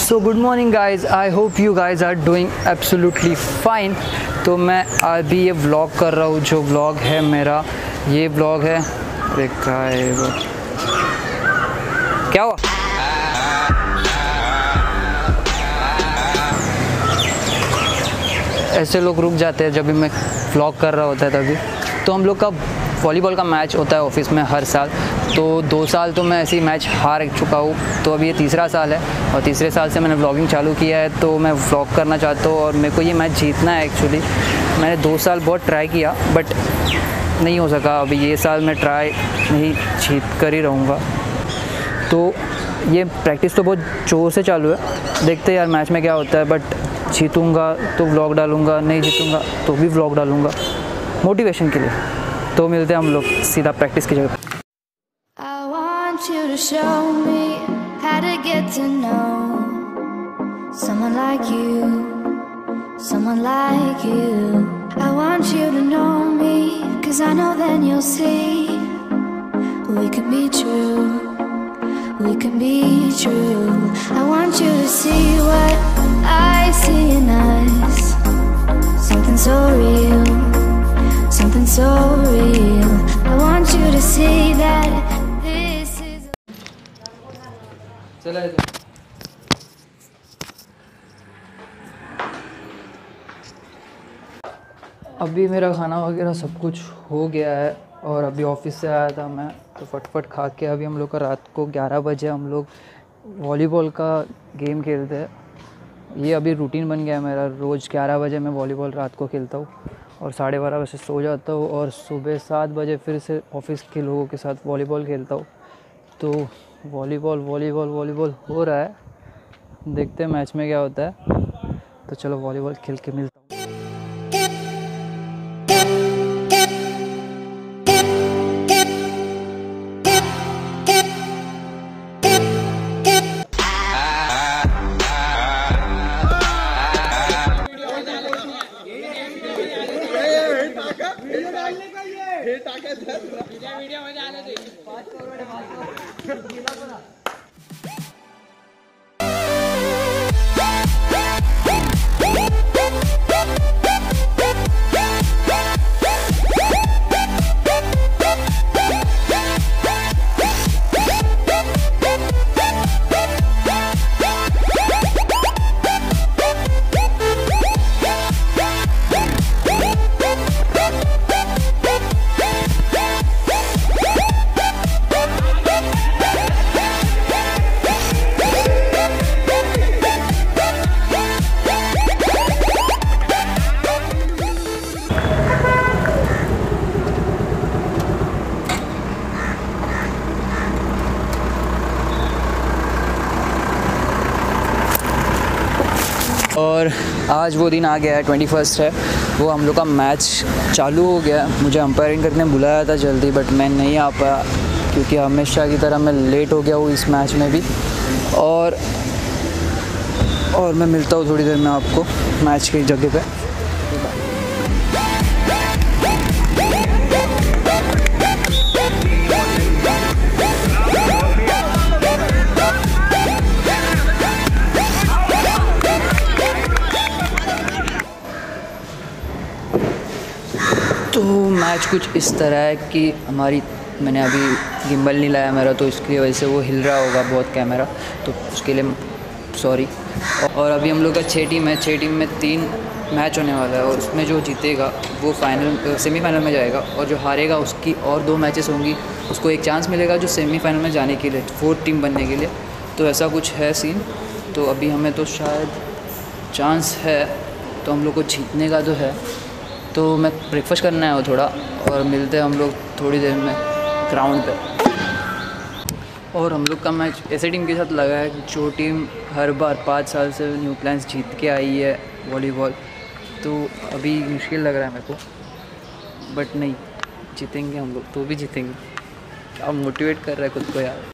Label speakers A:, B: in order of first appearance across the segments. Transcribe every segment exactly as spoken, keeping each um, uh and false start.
A: So good morning guys, I hope you guys are doing absolutely fine. तो मैं अभी ये व्लॉग कर रहा हूँ, जो व्लॉग है मेरा ये व्लॉग है। देखा है वो क्या हुआ? ऐसे लोग रुक जाते हैं जब भी मैं व्लॉग कर रहा होता है तभी। तो हम लोग का वॉलीबॉल का मैच होता है ऑफिस में हर साल, तो दो साल तो मैं ऐसे ही मैच हार चुका हूँ, तो अभी ये तीसरा साल है और तीसरे साल से मैंने व्लॉगिंग चालू किया है। तो मैं व्लॉग करना चाहता हूँ और मेरे को ये मैच जीतना है। एक्चुअली मैंने दो साल बहुत ट्राई किया बट नहीं हो सका। अभी ये साल मैं ट्राई नहीं जीत कर ही रहूँगा। तो ये प्रैक्टिस तो बहुत ज़ोर से चालू है, देखते यार मैच में क्या होता है। बट जीतूँगा तो व्लॉग डालूँगा, नहीं जीतूँगा तो भी व्लॉग डालूँगा मोटिवेशन के लिए। तो मिलते हैं हम लोग सीधा प्रैक्टिस की जगह।
B: I want you to show me how to get to know someone like you, someone like you. I want you to know me, 'cause I know then you'll see we can be true, we can be true. I want you to see what I see in us, something so real, something so real. I want you to see that this is.
A: चला अभी मेरा खाना वगैरह सब कुछ हो गया है और अभी ऑफिस से आया था मैं, तो फटफट खा के अभी हम लोग का रात को ग्यारह बजे हम लोग वॉलीबॉल का गेम खेलते हैं। ये अभी रूटीन बन गया है मेरा, रोज़ ग्यारह बजे मैं वॉलीबॉल रात को खेलता हूँ और साढ़े बारह बजे सो जाता हूँ और सुबह सात बजे फिर से ऑफिस के लोगों के साथ वॉलीबॉल खेलता हूँ। तो वॉलीबॉल वॉलीबॉल वॉलीबॉल हो रहा है, देखते हैं मैच में क्या होता है। तो चलो वॉलीबॉल खेल के मिलता हूँ। और आज वो दिन आ गया है, ट्वेंटी फर्स्ट है, वो हम लोग का मैच चालू हो गया। मुझे अंपायरिंग करने बुलाया था जल्दी बट मैं नहीं आ पाया क्योंकि हमेशा की तरह मैं लेट हो गया हूँ इस मैच में भी। और और मैं मिलता हूँ थोड़ी देर में आपको मैच की जगह पे। तो मैच कुछ इस तरह है कि हमारी मैंने अभी गिम्बल नहीं लाया मेरा, तो इसकी वजह से वो हिल रहा होगा बहुत कैमरा, तो उसके लिए सॉरी। और अभी हम लोग का छः टीम है, छः टीम में तीन मैच होने वाला है और उसमें जो जीतेगा वो फाइनल सेमीफाइनल में जाएगा और जो हारेगा उसकी और दो मैचेस होंगी, उसको एक चांस मिलेगा जो सेमीफाइनल में जाने के लिए, फोर्थ टीम बनने के लिए। तो ऐसा कुछ है सीन। तो अभी हमें तो शायद चांस है, तो हम लोग को जीतने का तो है। तो मैं ब्रेकफास्ट करना है वो थोड़ा और मिलते हैं हम लोग थोड़ी देर में ग्राउंड पे। और हम लोग का मैच ऐसे टीम के साथ लगा है जो टीम हर बार पाँच साल से न्यू प्लान्स जीत के आई है वॉलीबॉल। तो अभी मुश्किल लग रहा है मेरे को, बट नहीं जीतेंगे हम लोग, तो भी जीतेंगे। क्या मोटिवेट कर रहा है खुद को यार।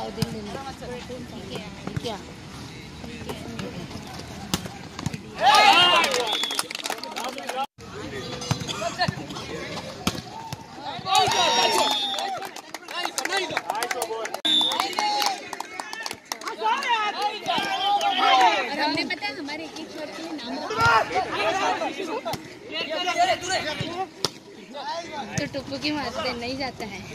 C: क्या हमने पता है हमारे एक शॉट के लिए नाम तो टुप्पू की मारते नहीं जाता है।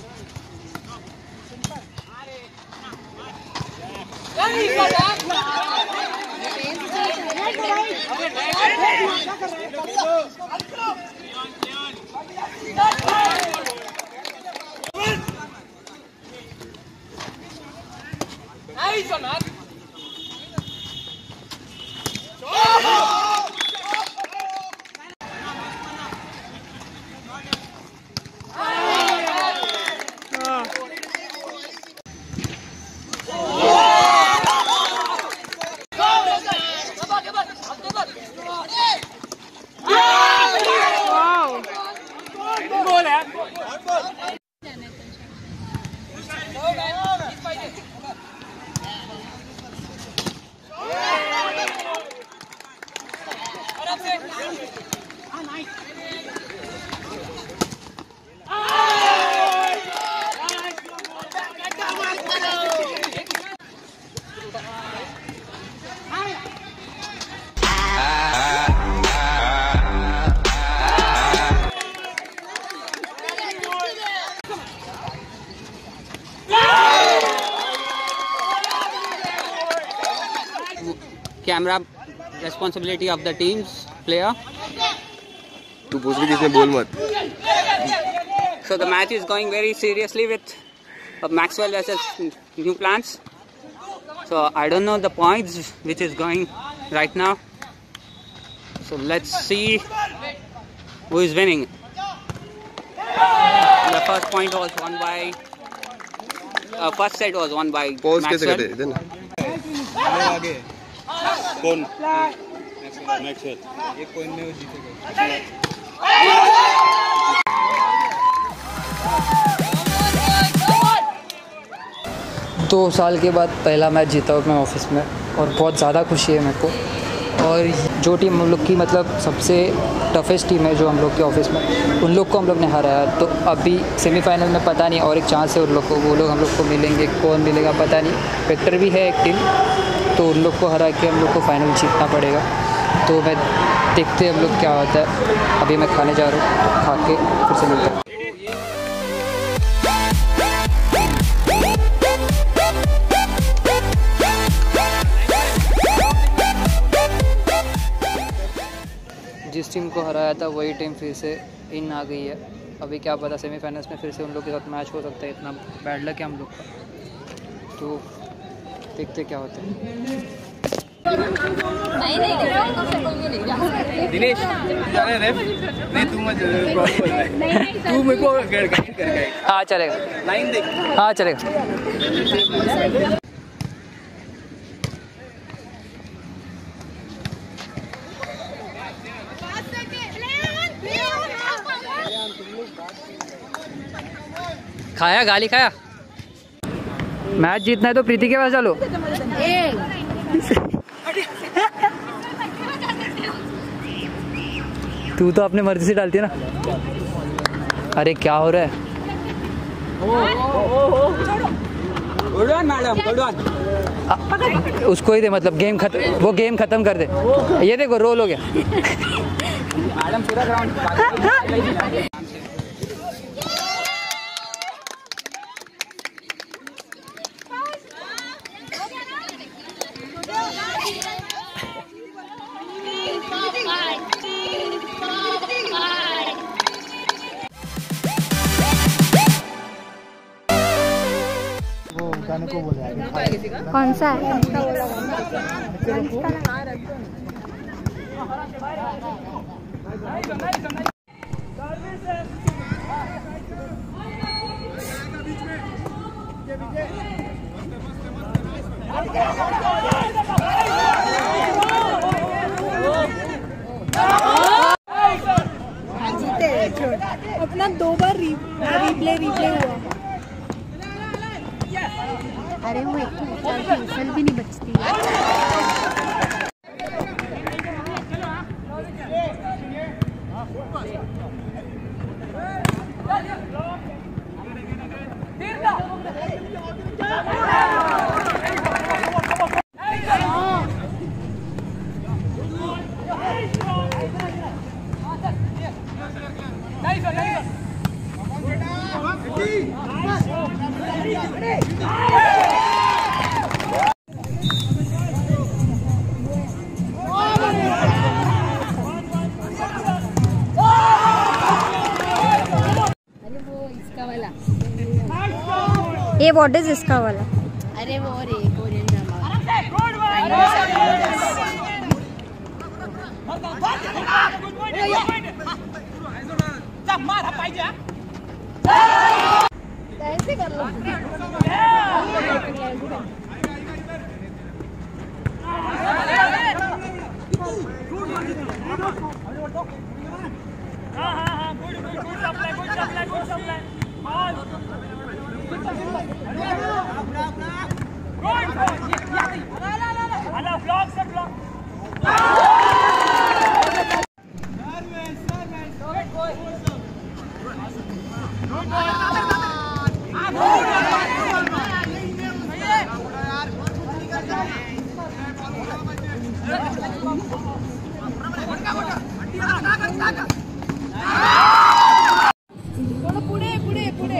D: Camera responsibility of the team's player.
E: तू पूछ भी किसने बोल मत.
D: So the match is going very seriously with uh, Maxwell versus New Plants. So I don't know the points which is going right now. So let's see who is winning. The first point was won by. Uh, first set was won by
E: Pause
D: Maxwell.
E: कैसे करते इधर ना. आगे. कौन? Maxwell. ये कौन में वो जीतेगा?
A: दो साल के बाद पहला मैच जीता हूँ मैं ऑफिस में और बहुत ज़्यादा खुशी है मेरे को। और जो टीम हम लोग की मतलब सबसे टफेस्ट टीम है जो हम लोग के ऑफिस में, उन लोग को हम लोग ने हराया। तो अभी सेमीफाइनल में पता नहीं और एक चांस है उन लोग को, वो लोग हम लोग को मिलेंगे, कौन मिलेगा पता नहीं। वेक्टर भी है एक टीम, तो उन लोग को हरा के हम लोग को फाइनल जीतना पड़ेगा। तो मैं देखते हैं हम लोग क्या होता है। अभी मैं खाने जा रहा हूँ, तो खा के फिर से मिलता हूँ। जिस टीम को हराया था वही टीम फिर से इन आ गई है। अभी क्या पता सेमीफाइनल्स में फिर से उन लोग के साथ मैच हो सकता है, इतना बैड लक है हम लोग का। तो देखते क्या होता है।
C: नहीं नहीं
E: दिनेश जाने रेफ नहीं तू मत तू मेरे को गाइड कर गाइड.
A: हाँ चलेगा.
E: लाइन देख.
A: हाँ चलेगा. खाया गाली खाया. मैच जीतना है तो प्रीति के पास चलो. तू तो अपने मर्जी से डालती है ना. अरे क्या हो रहा है.
D: मैडम
A: उसको ही दे, मतलब गेम खत्म, वो गेम खत्म कर दे. ये देखो रोल हो गया.
D: मैडम पूरा ग्राउंड
C: कौन सा है?
F: अपना दो बार री, रिप्ले रिप्ले हुआ.
C: अरे वो एक ट्यूशन भी नहीं बचती है।
F: ये व्हाट इज इसका वाला?
C: अरे वो रे कोरियन ड्रामा। ऐसे कर लो। हाँ हाँ हाँ good good good supply good supply good supply ball good hello block से ब्लॉक पुढे पुढे पुढे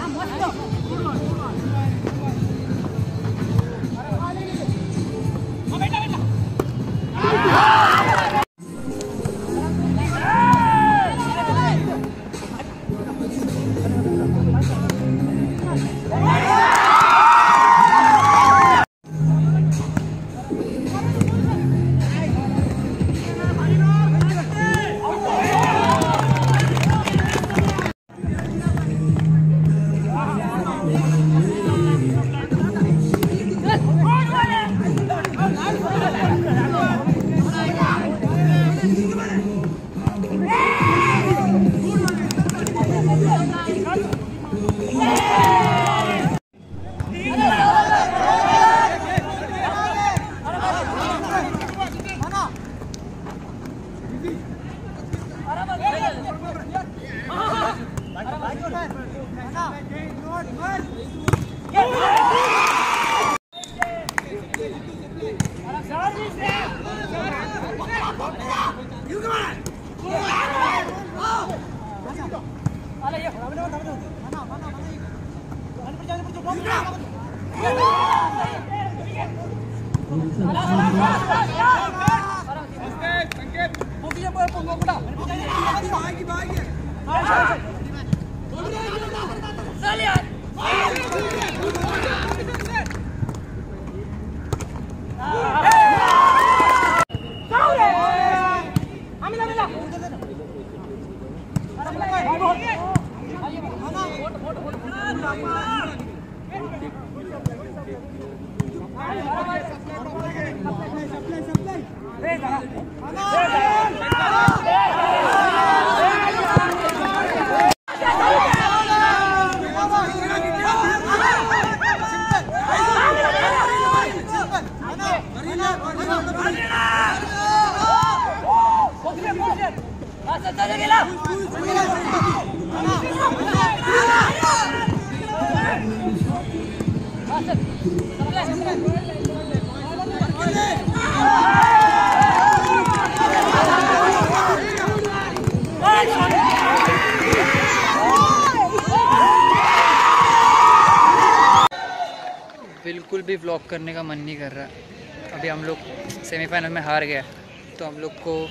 A: बिल्कुल भी व्लॉग करने का मन नहीं कर रहा। अभी हम लोग सेमीफाइनल में हार गए तो हम लोग को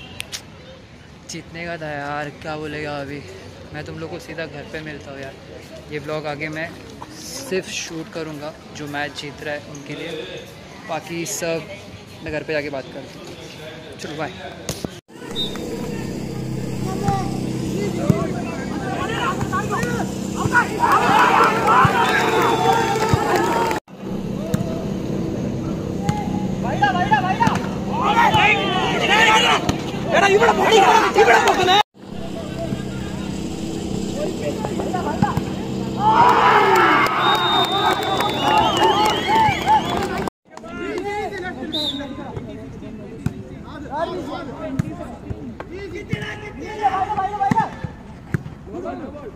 A: जीतने का था यार, क्या बोलेगा। अभी मैं तुम लोग को सीधा घर पे मिलता हूँ यार। ये व्लॉग आगे मैं सिर्फ शूट करूँगा जो मैच जीत रहा है उनके लिए, बाकी सब मैं घर पे जाके बात करता हूँ। चलो बाय।
G: Oh!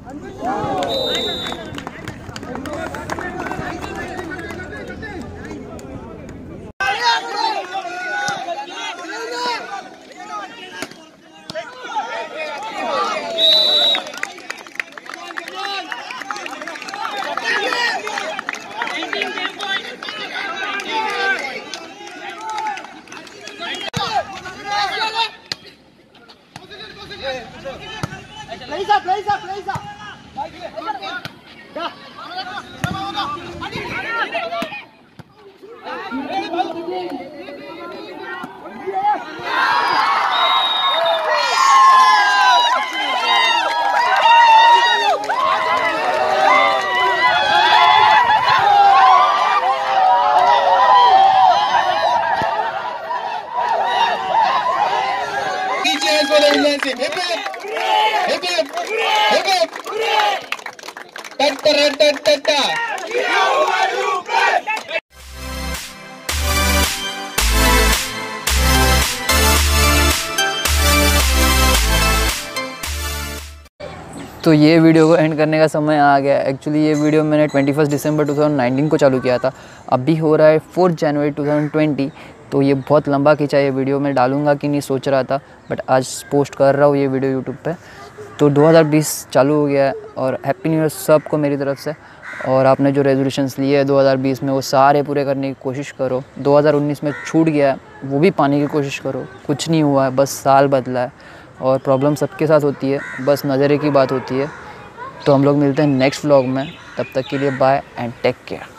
A: तो ये वीडियो को एंड करने का समय आ गया। एक्चुअली ये वीडियो मैंने ट्वेंटी फर्स्ट दिसंबर टू थाउजेंड नाइनटीन को चालू किया था, अभी हो रहा है फोर्थ जनवरी टू थाउजेंड ट्वेंटी। तो ये बहुत लंबा खींचा, ये वीडियो मैं डालूंगा कि नहीं सोच रहा था, बट आज पोस्ट कर रहा हूँ ये वीडियो यूट्यूब पे। तो दो हज़ार बीस चालू हो गया है और हैप्पी न्यू ईयर सबको मेरी तरफ से। और आपने जो रेजोल्यूशंस लिए हैं दो हज़ार बीस में वो सारे पूरे करने की कोशिश करो। दो हज़ार उन्नीस में छूट गया है वो भी पाने की कोशिश करो। कुछ नहीं हुआ है, बस साल बदला है और प्रॉब्लम सबके साथ होती है, बस नज़रिए की बात होती है। तो हम लोग मिलते हैं नेक्स्ट व्लॉग में, तब तक के लिए बाय एंड टेक केयर।